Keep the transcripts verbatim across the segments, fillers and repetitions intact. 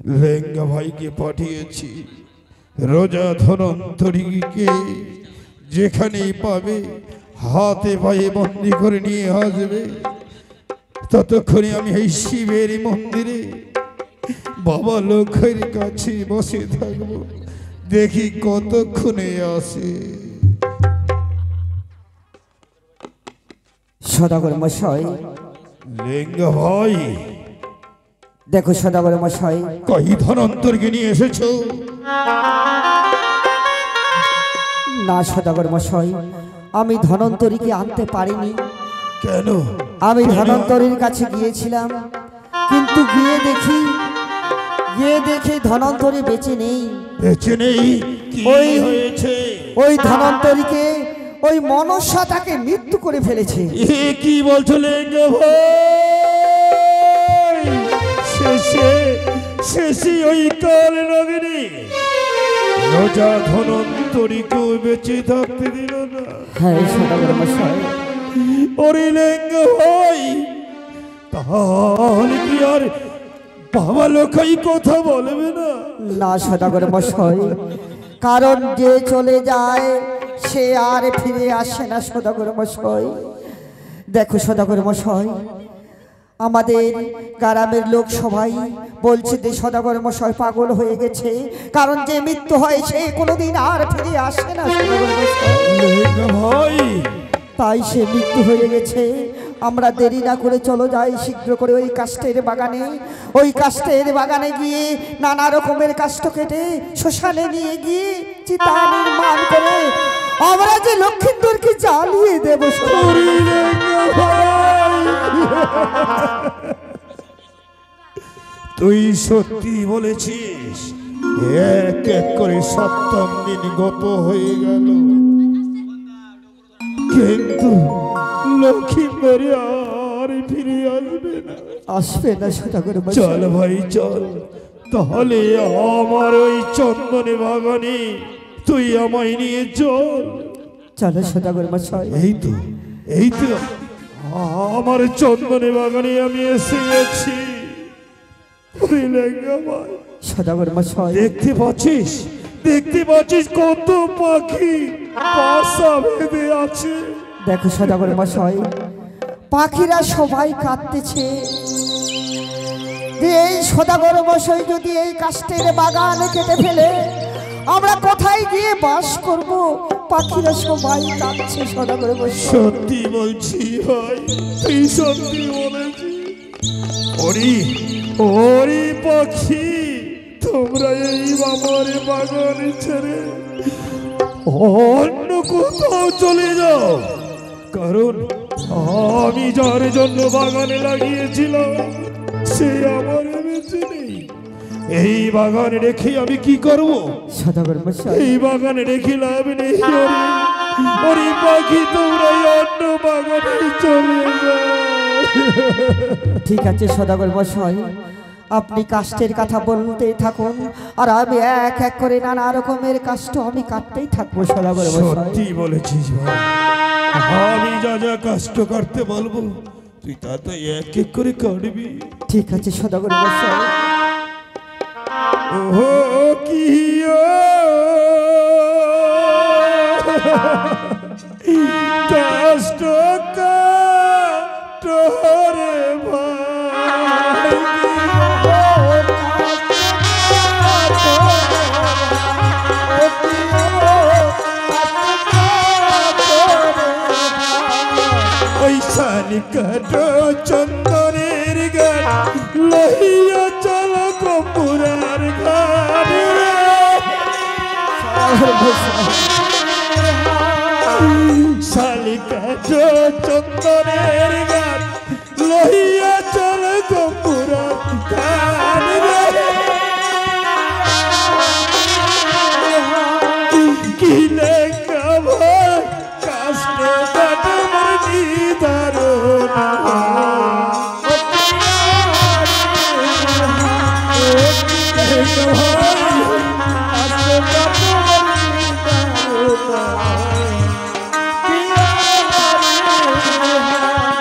লেঙ্গা ভাইকে পাঠিয়েছি রোজা ধনন্তরীকে যেখানেই পাবে হাতে পায়ে বন্দি করে নিয়ে আসবে। ততক্ষণে আমি এই শিবের মন্দিরে বাবা লক্ষ্মীর কাছে বসে থাকবো, দেখি কতক্ষণে আসে। সদাগর মশাই, লেঙ্গা ভাই, দেখো সদাগর মশাই, কই ধনন্তরীকে নিয়ে এসেছো? না সদাগর মশাই, আমি ধনন্তরীকে আনতে পারিনি। কেন? আমি ধনন্তরীর কাছে গিয়েছিলাম, কিন্তু গিয়ে দেখি গিয়ে দেখি ধনন্তরী বেঁচে নেই। বেঁচে নেই? ওই হয়েছে? ওই ধনন্তরীকে ওই মনসা তাকে মৃত্যু করে ফেলেছে। এ কি বলছো লেঙ্গা ভাই? শেষে শেষে ওই কাল নগিনী রোজা ধনন্তরীকেও বেঁচে থাকতে দিল না। হ্যাঁ সদাগর মশাই। ওরে লেঙ্গা ভাই, তাহলে কি আর বাবা লক্ষ্মী কথা বলবে না? না সদাগর মশাই, কারণ যে চলে যায় সে আর ফিরে আসে না সদাগর মশাই। দেখো সদাগর মশাই, আমাদের গ্রামের লোক সবাই বলছে যে সদাগর মশাই পাগল হয়ে গেছে, কারণ যে মৃত্যু হয় সে কোনোদিন আর ফিরে আসে না সদাগর মশাই। লেঙ্গা ভাই, তাই সে মৃত্যু হয়ে গেছে। আমরা দেরি না করে চলো যাই শীঘ্র করে ওই কাষ্ঠের বাগানে। ওই কাষ্ঠের বাগানে গিয়ে নানা রকমের কাষ্ঠ কেটে শ্মশানে নিয়ে গিয়ে চিতা নির্মাণ করে আমরা যে লক্ষ্মীন্দরকে জ্বালিয়ে দেব। তুই সত্যি বলেছিস? এক এক করে সপ্তম দিন গত হয়ে গেল, কিন্তু লক্ষ্মীন্দরী আর ফিরে আসবে না। আসবে না সদাগর মশাই। চল ভাই চল, তাহলে আমার ওই চন্দনে বাগানে তুই আমায় নিয়ে চল। চলো সদাগর মশাই। এই তো এই তো আমার চন্দনে বাগানে আমি এসে গেছি। সদাগর মশাই, দেখতে পাচ্ছিস দেখতে পাচ্ছিস কত পাখি বাসা বেঁধে আছে? দেখো সদাগর মশাই, পাখিরা সবাই কাঁদতেছে যে এই সদাগর মশাই যদি এই কাষ্ঠের বাগান কেটে ফেলে আমরা কোথায় গিয়ে বাস করব? পাখিরা সবাই কাঁদছে সদাগর মশাই। সত্যি বলছি ভাই, তুই সত্যি বলেছিস। ওরে ওরে পাখি, তোমরা এই বাবার বাগান ছেড়ে অন্য কোথাও চলে যাও, কারণ আমি যার জন্য বাগানে লাগিয়েছিলাম সে আমার বেঁচে নেই। এই বাগানে রেখে আমি কি করব? সদাগর মশাই, এই বাগানে রেখে লাভ নেই। ওরে পাখি, তোমরা অন্য বাগানে চলে যাও। ঠিক আছে সদাগর মশাই, আপনি কাষ্ঠের কথা বলতে থাকুন আর আমি এক এক করে নানা রকমের কাষ্ঠ আমি কাটতেই থাকবো সদাগর মশাই। সত্যি বলেছিস ভাই, আমি যা যা কাষ্ঠ কাটতে বলবো তুই তা তো এক এক করে কাটবি। ঠিক আছে সদাগর মশাই। ও কি কাষ্ঠ কাটরে ভাই, ওই শালিকাট চন্দনের গান লইয়া চল কপুরার ঘর। শালিকাট চন্দনের গান লইয়া চল কপুরার ঘর। কি লেখা ভাই কাষ্ঠ কাটবার নিদারুণ,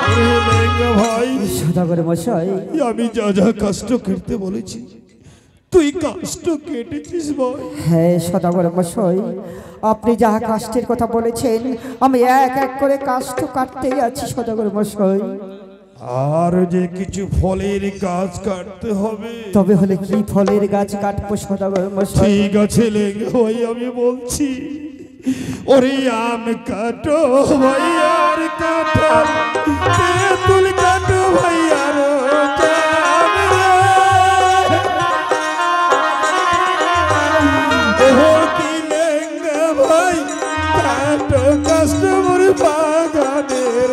সদাগর মশাই, আমি যা যা কষ্ট করতে বলেছি তুই কষ্ট কেটেছিস ভাই। হ্যাঁ সদাগর মশাই, আপনি যাহা কাষ্টের কথা বলেছেন আমি এক এক করে কাষ্ঠ কাটতেই আছি সদাগর মশাই। আর যে কিছু ফলের গাছ কাটতে হবে। তবে হলে কি ফলের গাছ কাটবো সদাগর মশাই? ঠিক আছে লেঙ্গা ভাই, আমি বলছি। ওরে আম কাটো ভাই আর কাঁঠাল, তেঁতুল কাটো ভাই আর জাম রে। ও কি লেঙ্গা ভাই, কাটো কাস্টমার বাগানের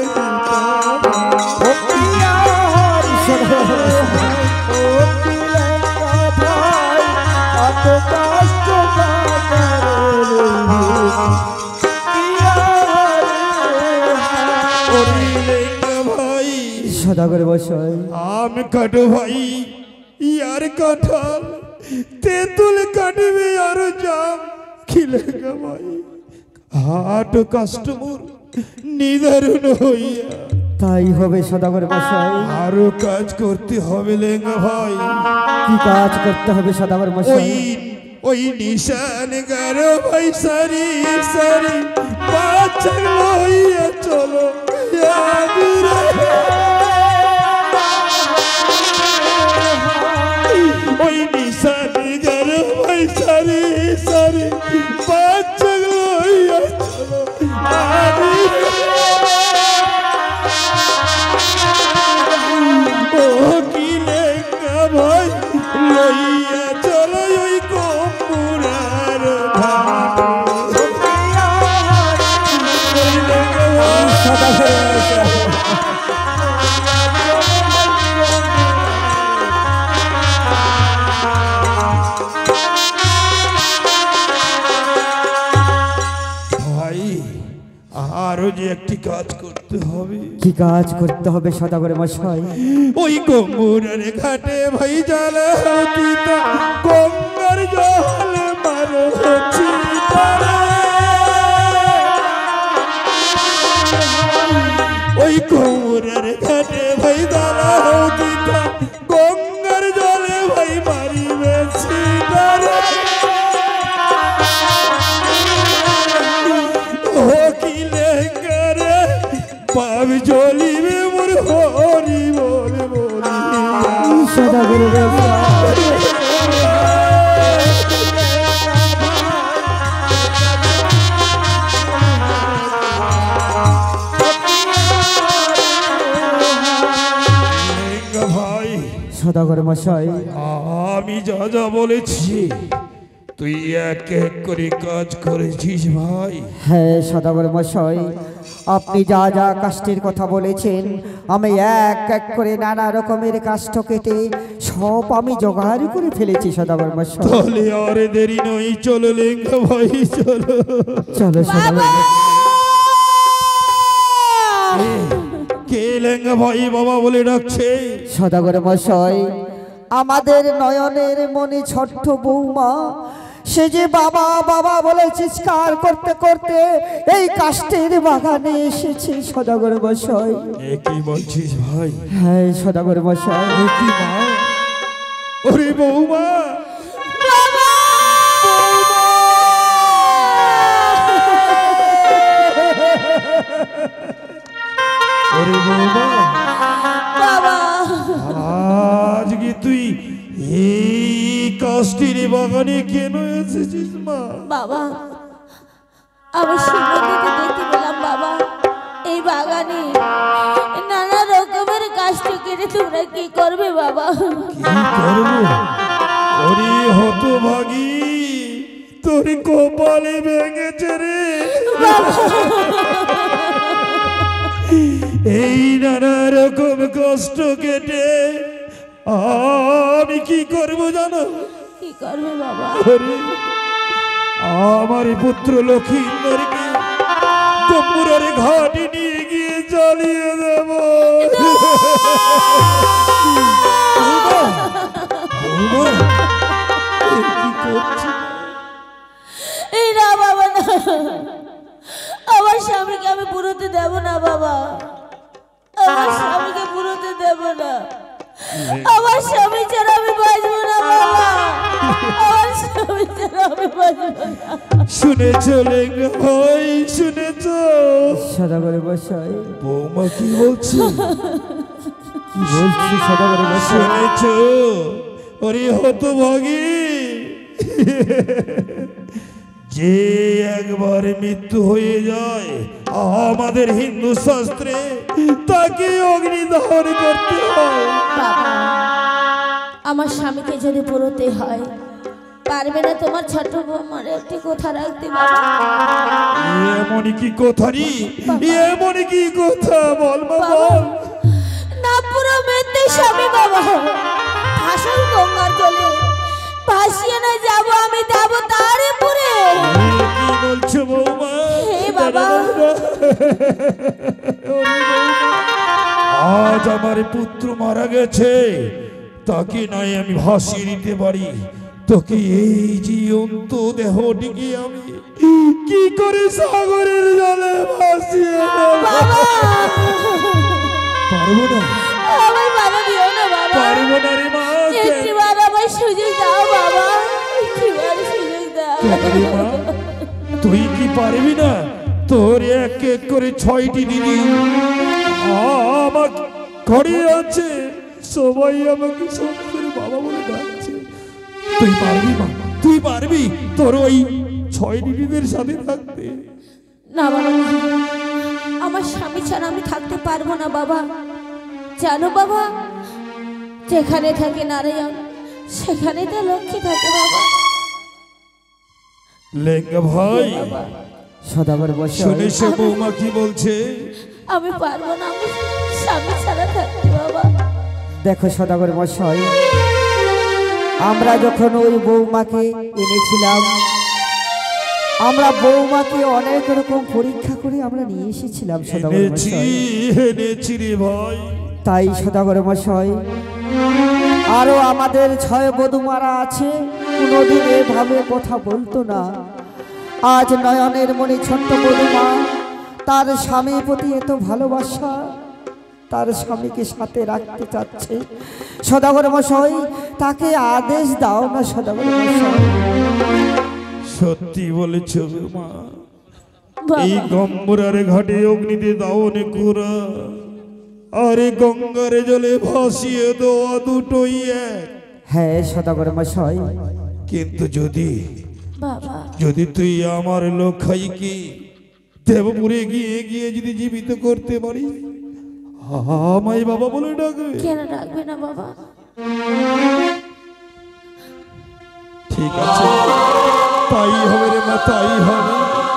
সদাগর মশাই, আম কাটো ভাই ইয়ার কাঁঠাল, তেঁতুল কাটবে আর জাম। কি লেঙ্গা ভাই, হাট কাস্টমার নিদারুণ হইয়া। তাই হবে সদাগর মশাই। আরো কাজ করতে হবে লেঙ্গা ভাই। কি কাজ করতে হবে সদাগর মশাই? ওই ওই নিশান গারো ভাই সারি সারি বাচ্চা লইয়া চলো আগুরে। ওই নিশান গারো ভাই সারি সারি বাচ্চা লইয়া চলো আগুরে। ও কি লেঙ্গা ভাই, লইয়া চলো ওই কম্পুরার ভাই। আরো যে একটি কাজ করতে হবে। কি কাজ করতে হবে সদাগর মশাই? ওই গঙ্গুরের ঘাটে ভাই জ্বালা হতিতা, গঙ্গার জল মারো চিতারে। ওই গঙ্গুরের ঘাটে ভাই জ্বালা হতিতা, গঙ্গার জলে ভাই মারিবে চিতারে। ও কি লেঙ্গা রে, পাব জ্বলিবে মোর হরি বল বলি। সদাগর মশাই, লেঙ্গা ভাই, সদাগর মশাই, আমি যা যা বলেছি তুই এক এক করে কাজ করেছিস ভাই। হ্যাঁ সদাগর মশাই, আপনি যা যা কাষ্টের কথা বলেছেন আমি এক এক করে নানা রকমের কাষ্ঠ কেটে সব আমি জোগাড় করে ফেলেছি সদাগর মশাই। তাহলে আর দেরি নই, চলো লেঙ্গা ভাই চলো। চলো সদাগর মশাই। কে লেঙ্গা ভাই বাবা বলে ডাকছে? সদাগর মশাই, আমাদের নয়নের মনে ছোট্ট বৌমা, সে যে বাবা বাবা বলে চিৎকার করতে করতে এই কাষ্টের বাগানে এসেছে সদাগর মশাই। এ কি বলছিস ভাই? হ্যাঁ সদাগর মশাই। এ কি মা? ওরে বৌমা, ওরে বৌমা, বাবা, আজকে তুই এই কাষ্টের বাগানে কেন এসেছিস মা? বাবা, আমি শিবনদীতে দেখতে পেলাম বাবা, এই বাগানে নানা রকমের কাষ্ঠ কেটে তোমরা কি করবে বাবা? কি করবো? ওরে হতভাগী, তোর কপালে ভেঙেছে রে। এই নানা রকম কষ্ট কেটে আমি কি করবো জানো? কি করবে বাবা? ওরে, আমার পুত্র লক্ষ্মীন্দরকে কম্পুরের ঘাটে নিয়ে গিয়ে জ্বালিয়ে দেব। কি করছি? এই না বাবা, না, আমার স্বামীকে আমি পুরোতে দেব না বাবা, আমার স্বামীকে পুরোতে দেব না, আমার স্বামী ছাড়া আমি বাঁচবো না বাবা। শুনেছ লেঙ্গা ভাই, শুনেছ সদাগর মশাই? বৌমা কি বলছে? কি বলছি সদাগর মশাই? শুনেছ? ওরে হতভাগী, যে একবার মৃত্যু হয়ে যায় আমাদের হিন্দু শাস্ত্রে তাকে অগ্নিদহন করতে হয়। বাবা, আমার স্বামীকে যদি পুরোতে হয়, পারবে না তোমার ছোট বৌমার একটি কথা রাখতে বাবা? এমনই কি কথা রে? এমনই কি কথা? বল মা বাবা, বল। না পুরো মৃত্যু স্বামী বাবা, ভাসল গঙ্গার জলে ভাসিয়ে না যাব আমি দেব তার পুরে। কি বলছো বৌমা? হে বাবা, আজ আমার পুত্র মারা গেছে, তাকে নয় আমি ভাসিয়ে দিতে পারি, তোকে এই জীবন্ত দেহটিকে আমি কি করে সাগরের জলে ভাসিয়ে দেব? বাবা, পারবো না, আমার বাবা দিও না বাবা, পারবো না রে মা। একটিবার আমার সুযোগ দাও বাবা, একটিবার সুযোগ দাও। কেন রে মা, তুই কি পারবি না? তোর এক এক করে ছয়টি দিদি আমার ঘরে আছে, সবাই আমাকে সংসারে বাবা বলে ডাকছে। তুই পারবি মা, তুই পারবি তোর ওই ছয় দিদিদের সাথে থাকতে? না বাবা, আমার স্বামী ছাড়া আমি থাকতে পারবো না বাবা। জানো বাবা, যেখানে থাকে নারায়ণ সেখানে তো লক্ষ্মী থাকে বাবা। লেঙ্গা ভাই, সদাগর মশাই, শুনে সে বৌমা কি বলছে? আমি পারবো না আমি স্বামী ছাড়া থাকতে বাবা। দেখো সদাগর মশাই, আমরা যখন ওই বৌমাকে এনেছিলাম, আমরা বৌমাকে অনেক রকম পরীক্ষা করে আমরা নিয়ে এসেছিলাম সদাগর এনেছি, মশাই। এনেছি রে ভাই। তাই সদাগর মশাই, আরো আমাদের ছয় বধূমারা আছে, কোনোদিন এভাবে কথা বলতো না। আজ নয়নের মনে ছোট্ট বধূমা, তার স্বামীর প্রতি এত ভালোবাসা, তার স্বামীকে সাথে রাখতে চাচ্ছে। সদাগর মশাই, তাকে আদেশ দাও না সদাগর মশাই। সত্যি বলেছ মা, বাবা, এই গম্বুরার ঘাটে অগ্নিতে দাওনে কুরা, আরে গঙ্গার জলে ভাসিয়ে দেওয়া দুটোই এক। হ্যাঁ সদাগর মশাই, কিন্তু যদি বাবা, যদি তুই আমার লক্ষ্মীকে দেবপুরে গিয়ে গিয়ে যদি জীবিত করতে পারি, আমায় বাবা বলে ডাকবে। কেন রাখবে না বাবা? ঠিক আছে, তাই হবে রে মা, তাই হবে,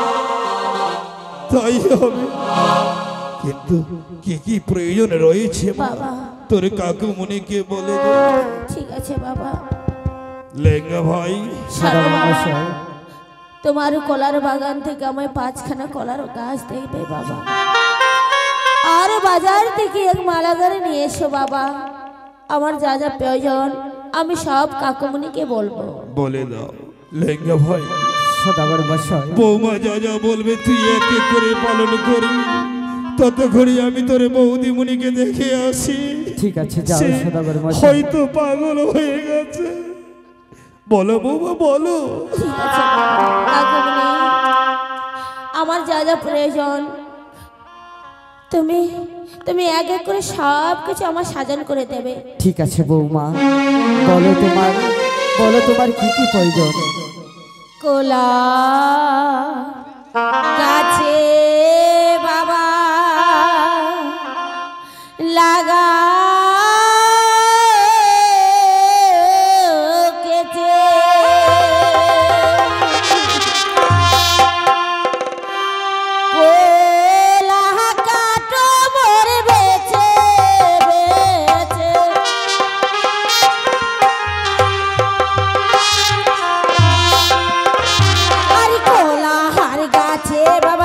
তাই হবে। কিন্তু কি কি প্রয়োজন রয়েছে মা, বাবা, তোর কাকুমণিকে বলে দে। ঠিক আছে বাবা। লেঙ্গা ভাই, সদাগর মশাই, তোমার কলার বাগান থেকে আমায় পাঁচখানা কলার গাছ দেখবে বাবা, আর বাজার থেকে এক মালাগারে নিয়ে এসো বাবা। আমার যা যা প্রয়োজন আমি সব কাকুমণিকে বলবো। বলে দাও লেঙ্গা ভাই। সদাগর মশাই, বৌমা যা যা বলবে তুই এক এক করে পালন করবি, ততক্ষণে আমি তোর বৌদিমণিকে দেখে আসি। ঠিক আছে, যাও সে সদাগর মশাই। হয়তো পাগল হয়ে গেছে। বলো বৌমা বলো। ঠিক আছে বাবা। কাকুমণি, আমার যা যা প্রয়োজন তুমি তুমি এক এক করে সব কিছু আমার সাজান করে দেবে। ঠিক আছে বৌমা, বলো তোমার, বলো তোমার কি কি প্রয়োজন। কোলা গাছে বাবা লাগা কেটে কোলা কাটো মোর বেচে বেচে আর কোলা হার গাছে বাবা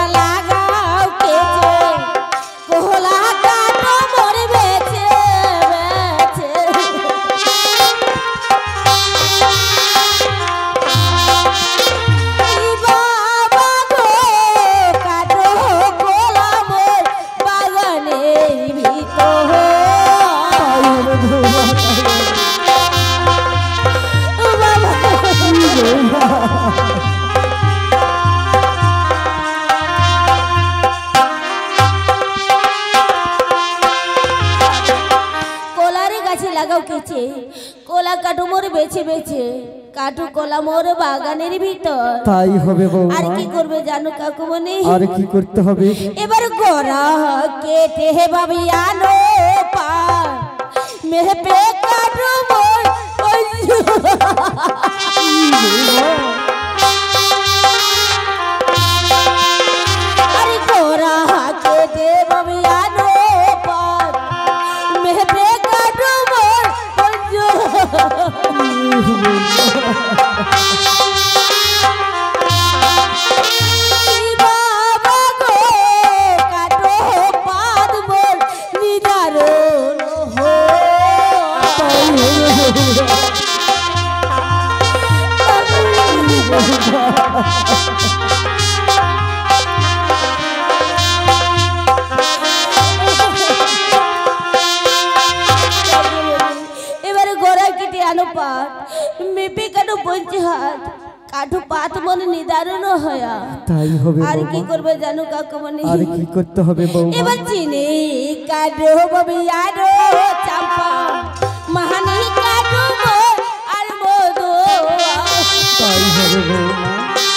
কলা কাটু মোর বেছে বেছে কাটু কলা মোর বাগানের ভিতর। তাই হবে বৌমা। আর কি করবে জানো কাকুমণি? আর কি করতে হবে? এবার গোরা কেটে হে বাবি আনো পা মেহে পে কাটু মোর আরে গোরা কেটে বাবি আনো পা মেহে পে কাটু মোর এবারে গোড়া কেটে আনো পাত মেপে কাটো পঞ্চে হাত কাঠু পাত মনে নিদারুণ হয়া। তাই হবে আর কি বৌমা। করবে জানো কাকুমণি? আর কি করতে হবে বৌমা? এবার চিনি কাটো বাবি আরো চাম্পা মহানি কাটো মোর আর মধু। তাই হবে বৌমা।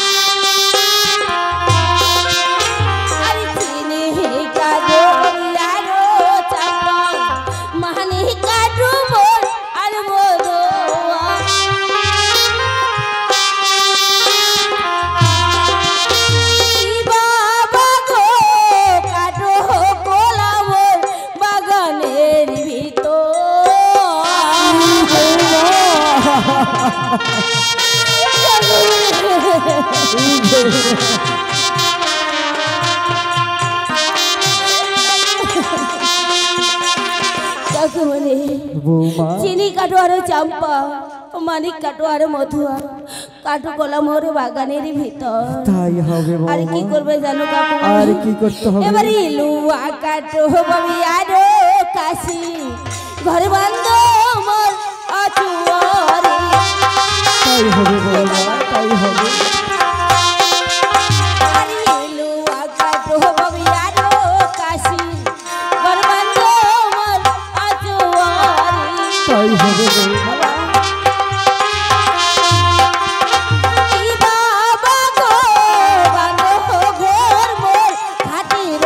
আরে চিনি কাটো বাবি আরো চাম্পা মহানি কাটো মোর আর মধু। বাবা গো কাটো কলা মোর বাগানের ভিতর। কাকুমণি বৌমা। চিনি কাটো আর চাম্পা মানিক কাটো আর মধুয়া কাটো কলা মোর বাগানের ভিতর। তাই হবে আর কি বৌমা। করবে জানো কাকুমণি? আর কি করতে হবে? এবার ইলুয়া কাটো বাবি আরো কাশি ঘরে বান্ধ মোর আচুয়ারি। তাই হবে বৌমা। তাই হবে। আরে ইলুয়া কাটো বাবি আরো কাশি ঘরে বান্ধ মোর আচুয়ারি। তাই হবে বৌমা। বাবা গো বান্ধ ঘর মোর ঘাটির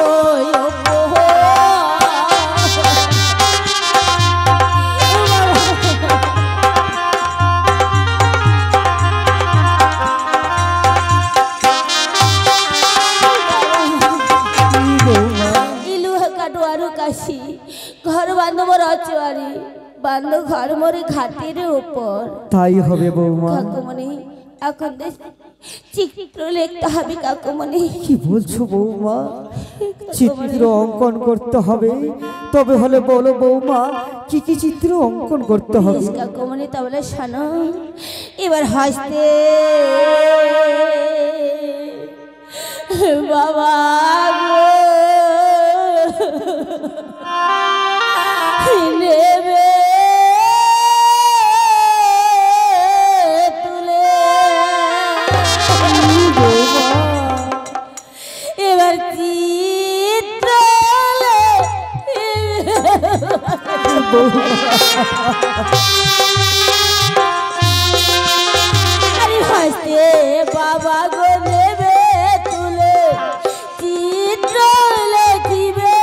ইলু কাটো আরো কাশি ঘর বান্ধ মোর অচুয়ারি বান্ধ ঘর মোর ঘাটির উপর। তাই হবে বৌমা। কাকুমণি এখন চিত্র লিখতে হবে কাকুমণি। কি বলছো বৌমা? চিত্র অঙ্কন করতে হবে? তবে হলে বলো বৌমা, কি কি চিত্র অঙ্কন করতে হবে? বেশ কাকুমণি তাহলে শোনো। এবার হাসতে বাবা গো নেবে তুলে এবার চিত্র আরে হাসতে বাবা গো নেবে তুলে চিত্র লেখিবে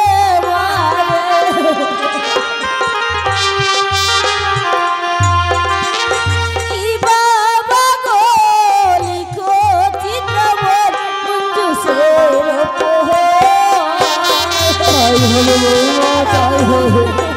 কি বাবা গো লিখো চিত্র মোর মঞ্জুসের তাই হবে বৌমা। তাই হবে।